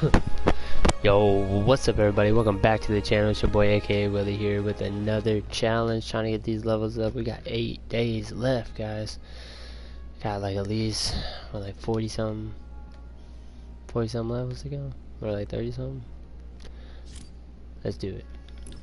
Yo, what's up everybody? Welcome back to the channel. It's your boy akawillyyt here with another challenge, trying to get these levels up. We got 8 days left, guys. Got like at least like 40 something levels to go, or like 30 something. Let's do it.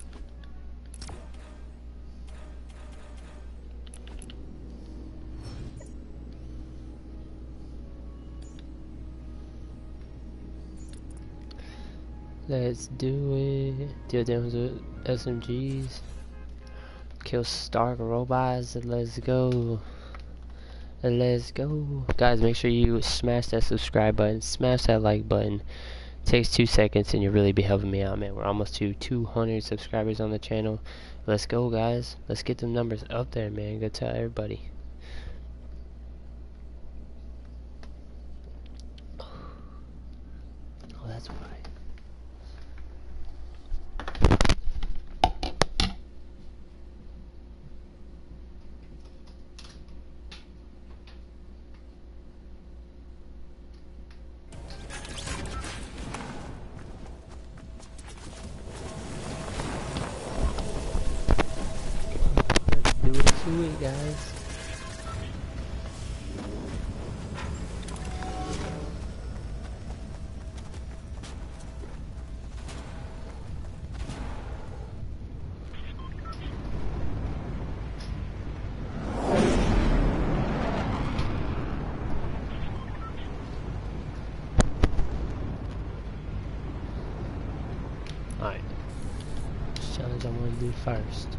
Let's do it. Deal damage with SMGs. Kill Stark robots. Let's go. Let's go. Guys, make sure you smash that subscribe button. Smash that like button. It takes 2 seconds and you'll really be helping me out, man. We're almost to 200 subscribers on the channel. Let's go, guys. Let's get them numbers up there, man. Go tell everybody. Oh, that's right. Do it to it, guys. Alright. This challenge I'm gonna do first.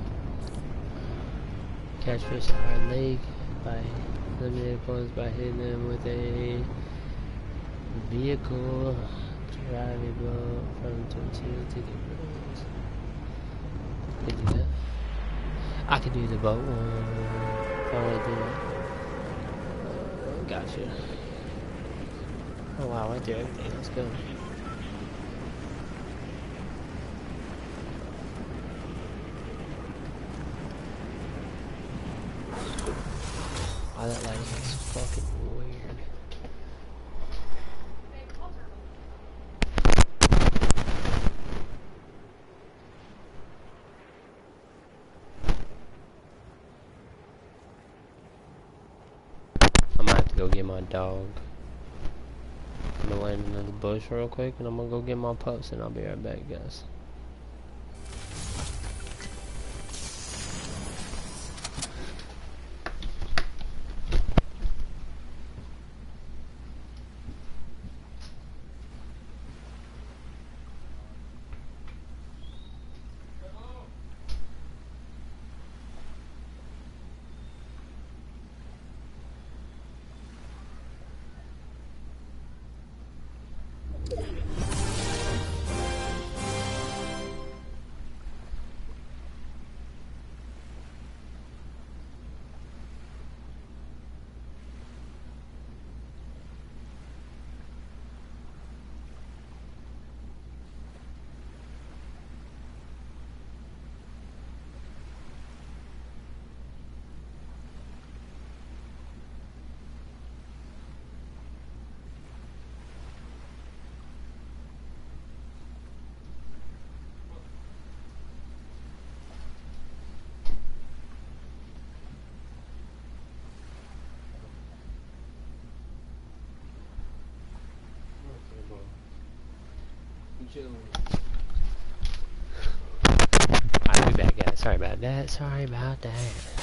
Catch fish at our lake by eliminating opponents by hitting them with a vehicle. Drive a boat from 22 to the roads. I could do that. I could do the boat one. If I want to do it. Gotcha. Oh wow, right there, everything. Let's go. Oh, that lighting is fucking weird. I might have to go get my dog. I'm gonna land in the bush real quick and I'm gonna go get my pups and I'll be right back, guys. I'll be back, guys. Sorry about that. Sorry about that.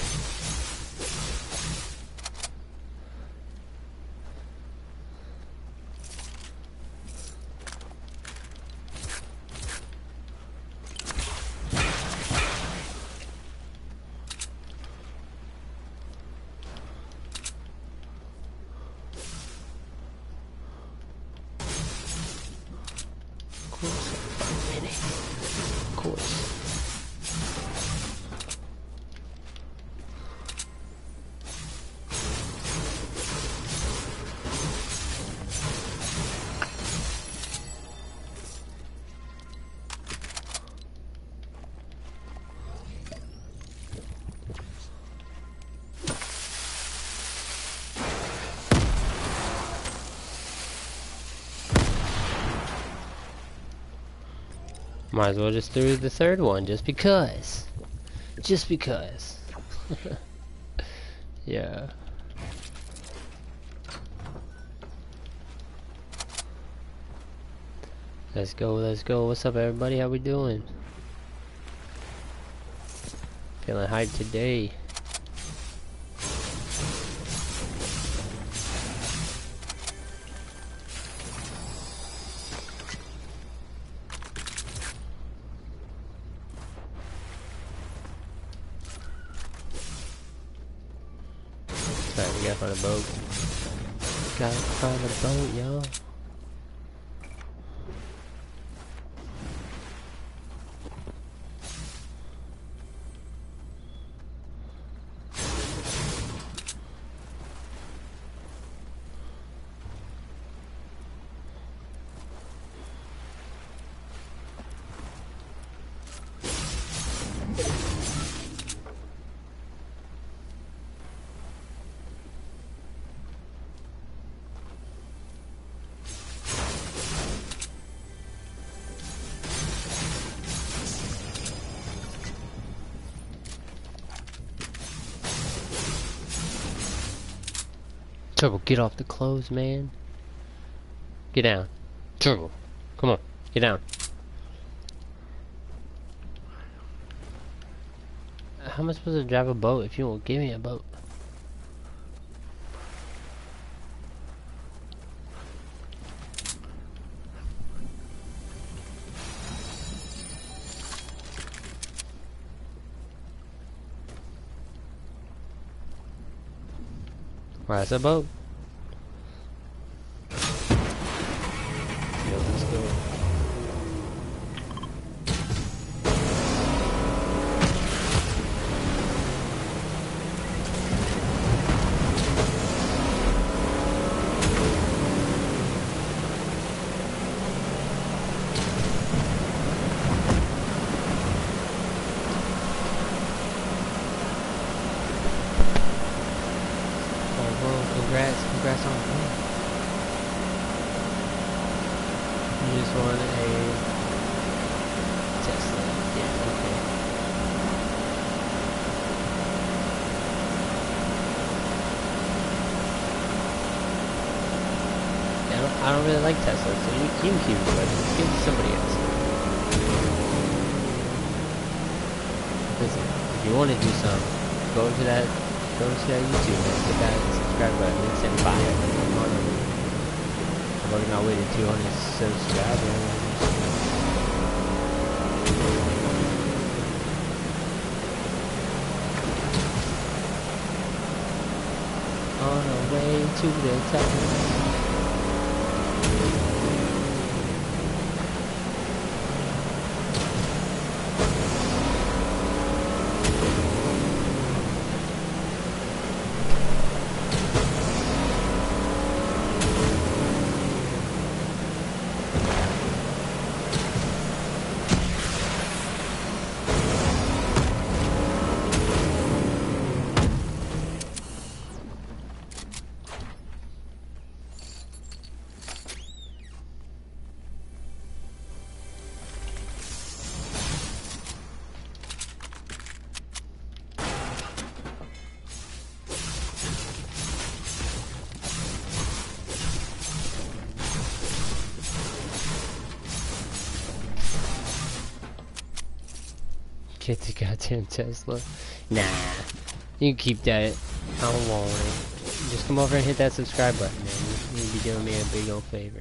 Of course. Might as well just do the third one, just because. Just because. Yeah. Let's go, let's go. What's up, everybody? How we doing? Feeling hyped today. Alright, we gotta find a boat. Gotta find a boat, y'all. Turbo, get off the clothes, man. Get down. Turbo, come on, get down. How am I supposed to drive a boat if you won't give me a boat? Right, that's a boat. Yeah, let's go. Congrats on that. You just won a Tesla. Yeah, okay. Yeah, I don't really like Tesla, so you can keep it, but give it to somebody else. Listen, if you want to do something, go to that YouTube and hit that subscribe button and send fire. I'm working our way to 200 subscribers. On our way to the top. Get the goddamn Tesla. Nah. You can keep that. I don't want it. Just come over and hit that subscribe button, man. You'd be doing me a big old favor.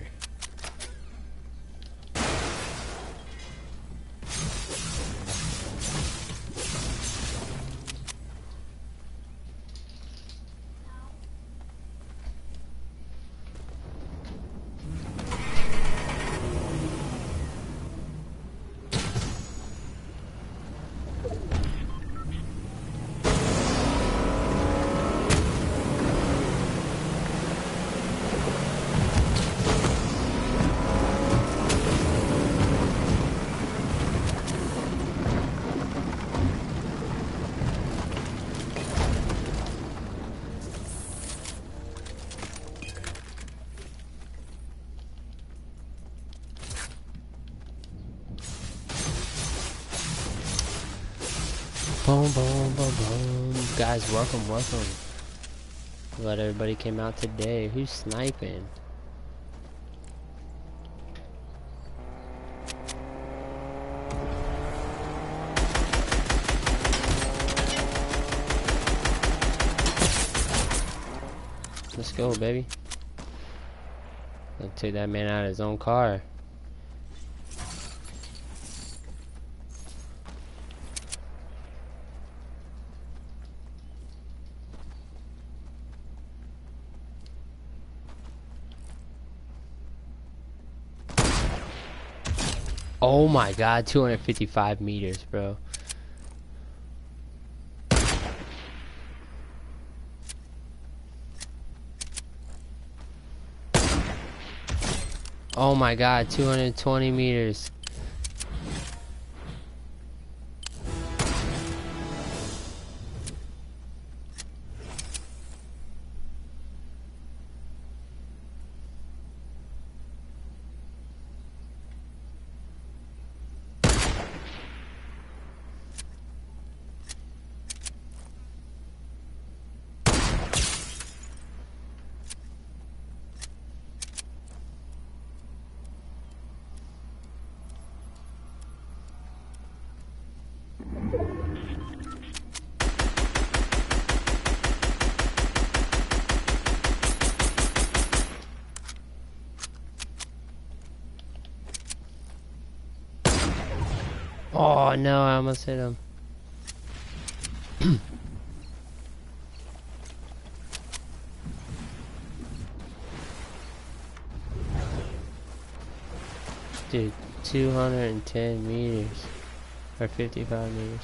Boom, boom, boom, boom. Guys, welcome, welcome. Glad everybody came out today. Who's sniping? Let's go, baby. Let's take that man out of his own car. Oh my god, 255 meters, bro. Oh my god, 220 meters. Oh no, I almost hit him. Dude, 210 meters. Or 55 meters.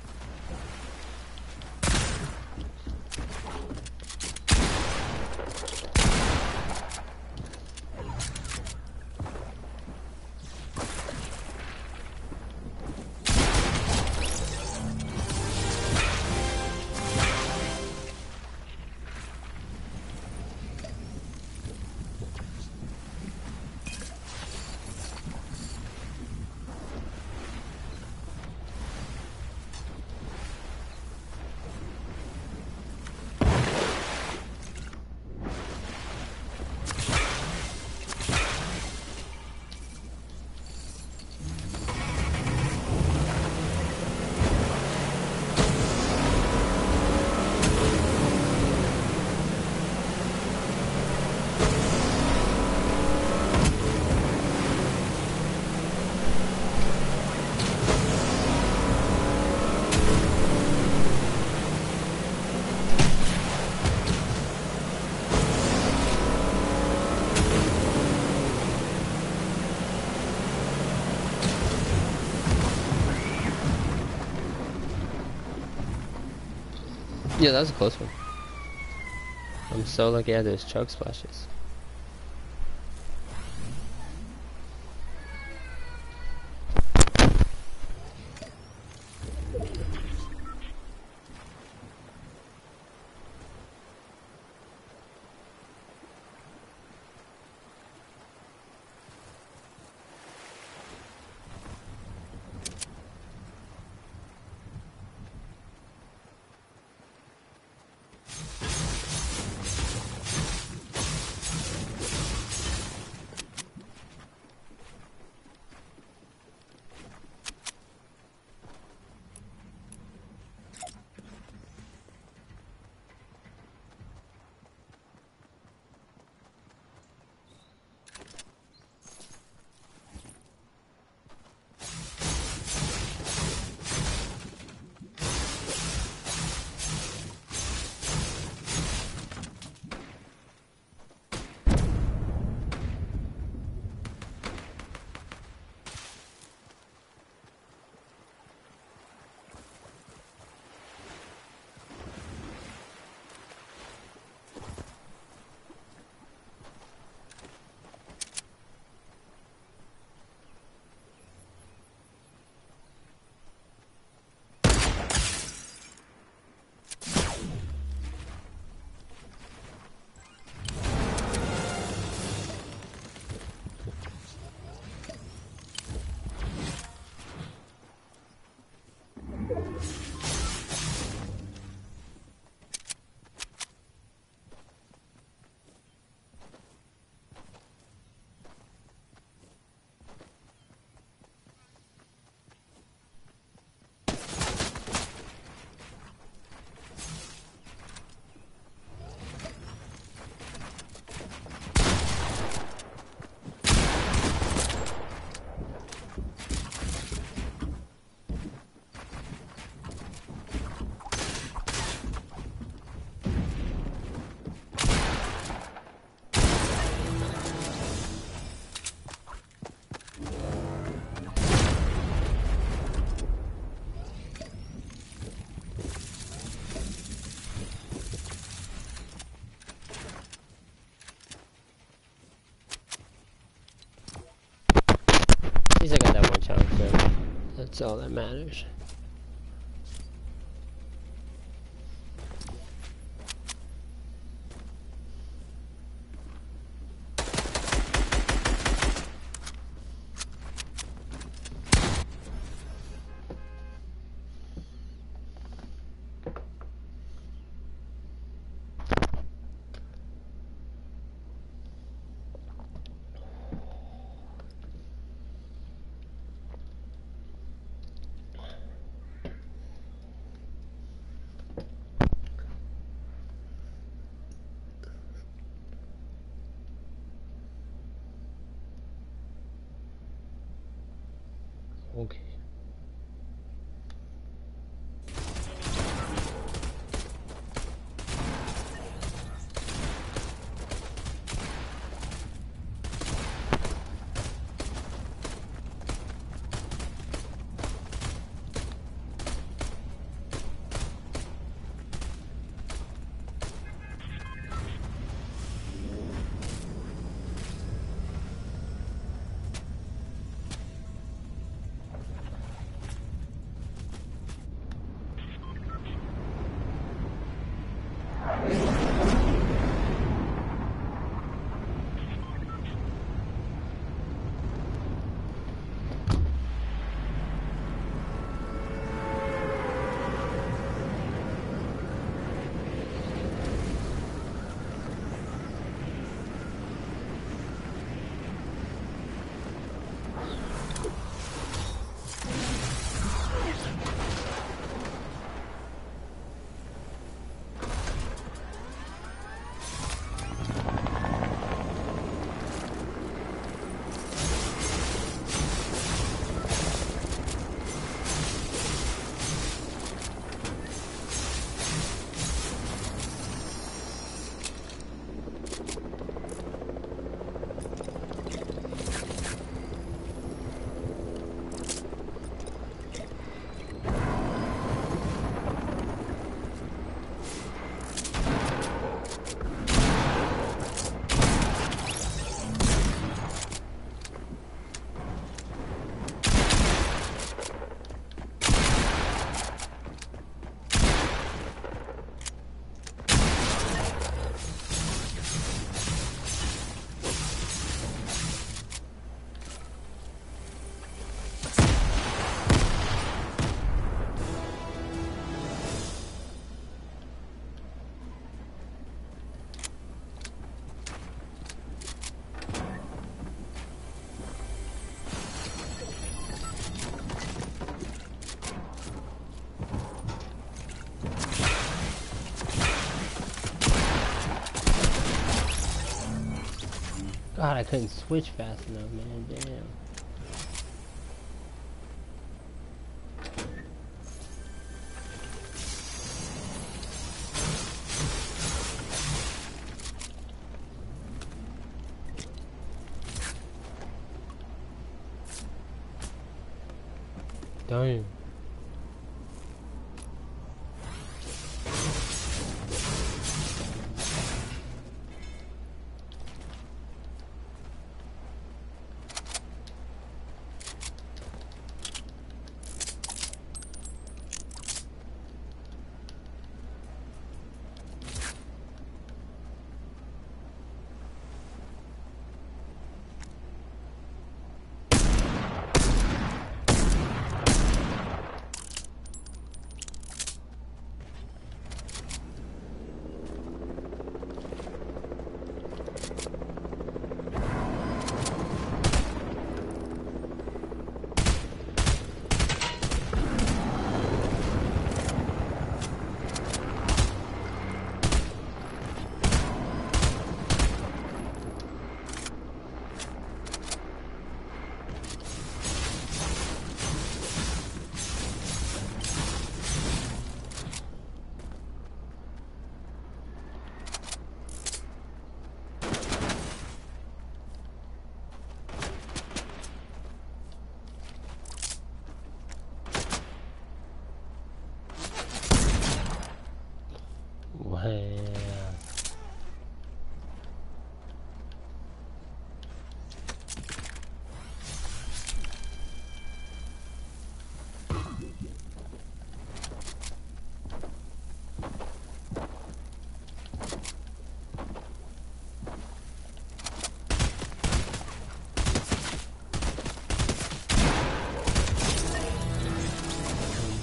Yeah, that was a close one. I'm so lucky I had those chug splashes. That's all that matters. Okay. God, I couldn't switch fast enough, man. Damn. Damn.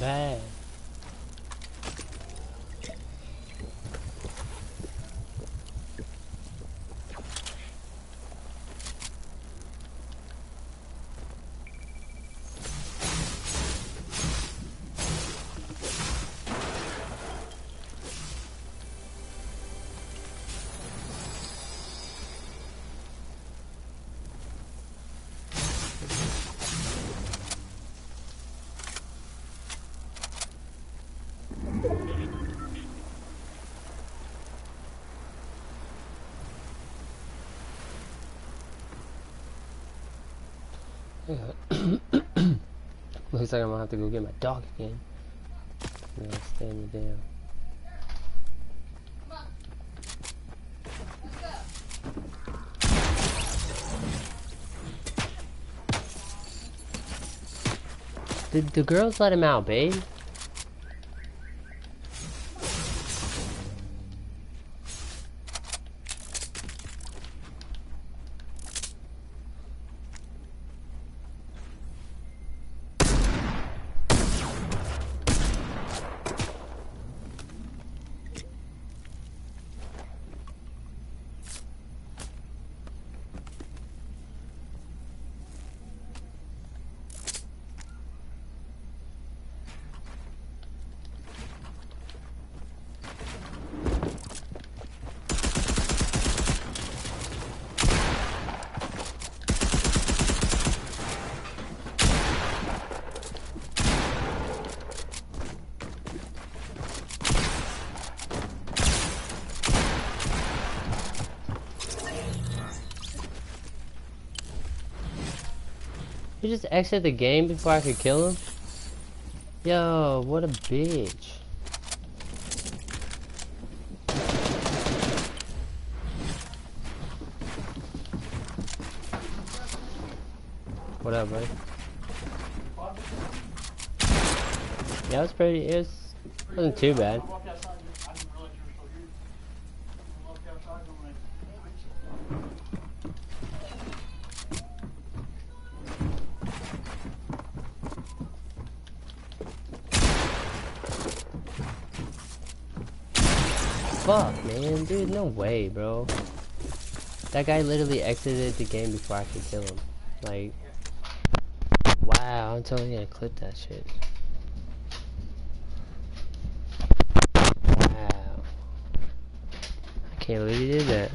bad. Looks like I'm gonna have to go get my dog again. I'm gonna stay in the damn. Did the girls let him out, babe? He just exited the game before I could kill him? Yo, what a bitch. What up, buddy? Yeah, it wasn't too bad. Fuck, man, dude, no way, bro. That guy literally exited the game before I could kill him. Like, wow, I'm totally gonna clip that shit. Wow. I can't believe he did that.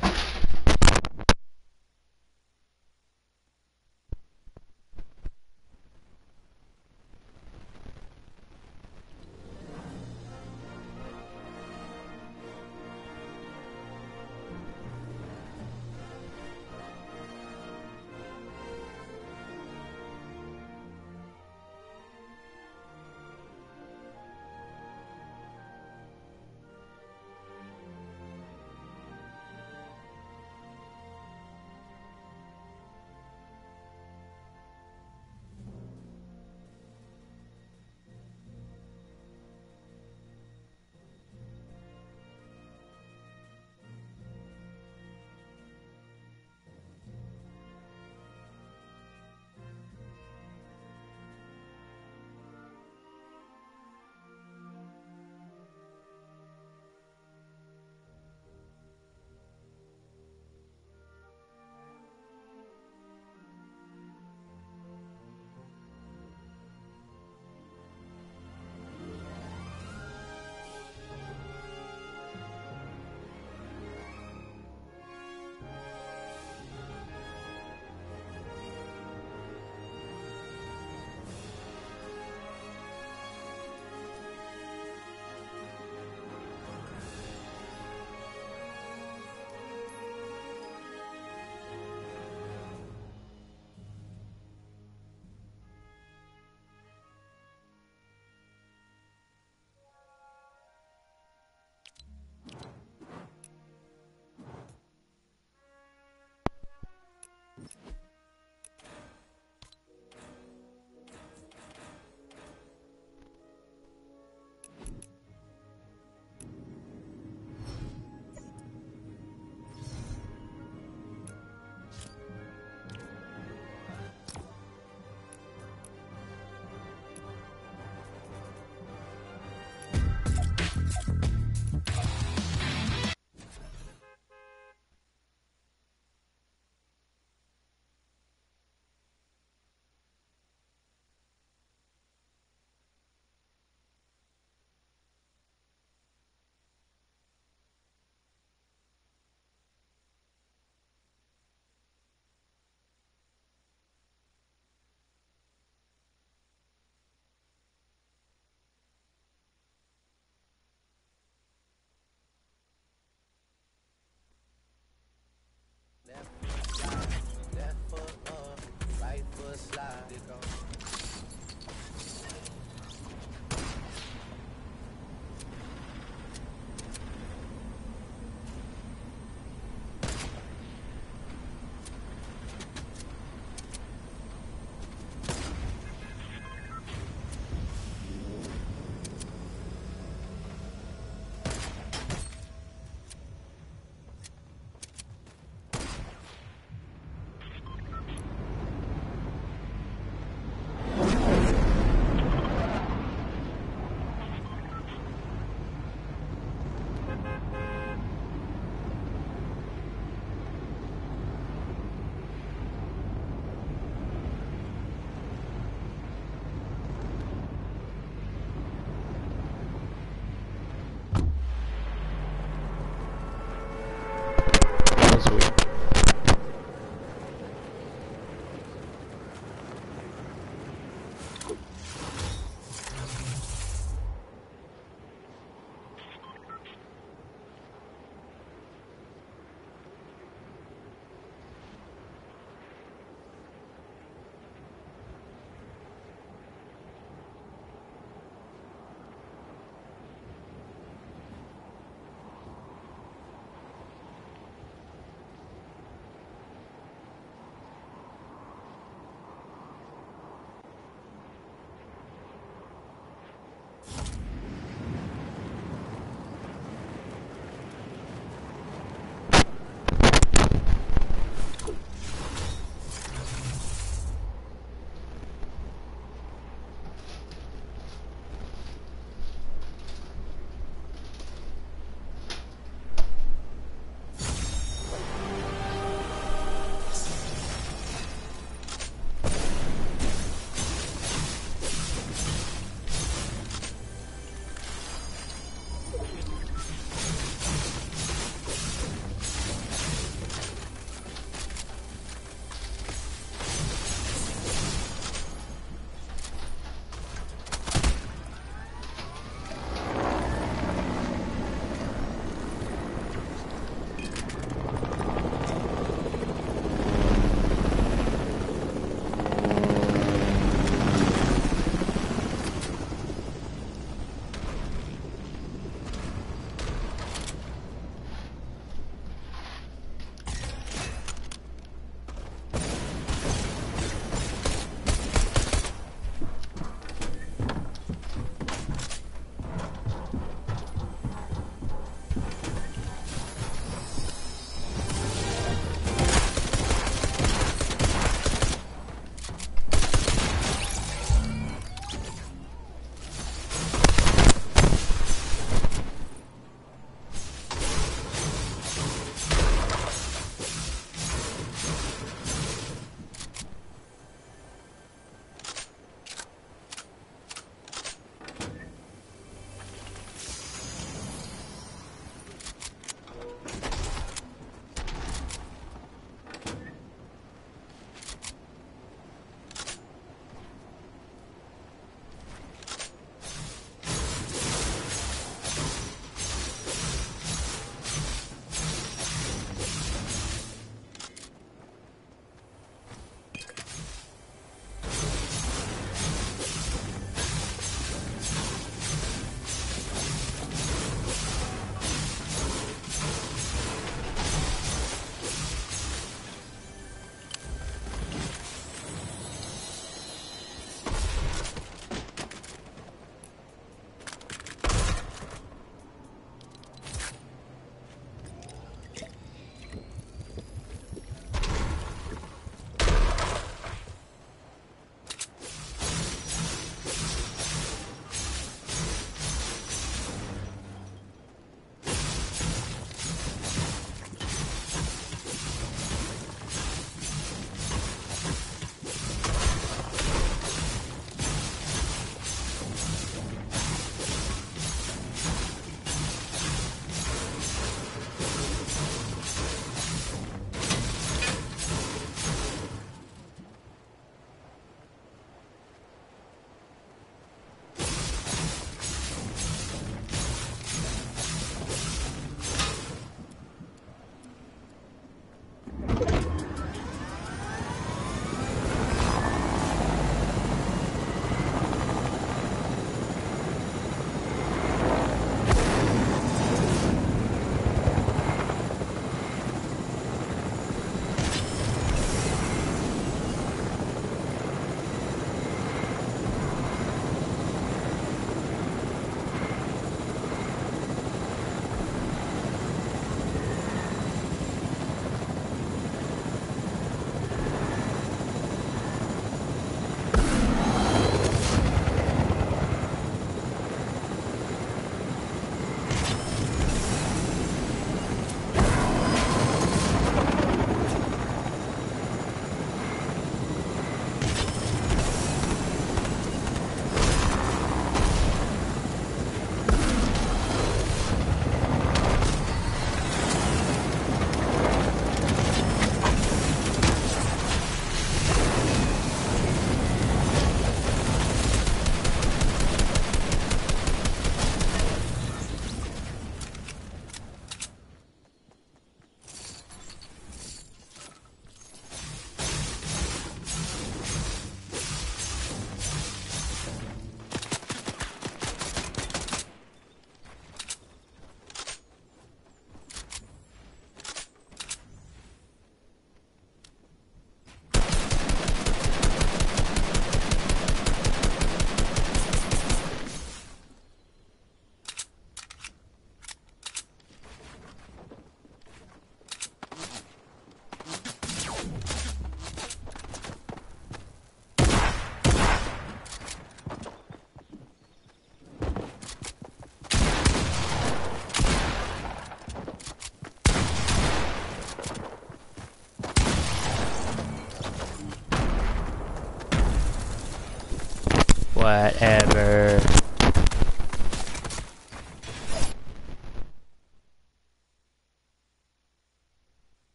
Whatever.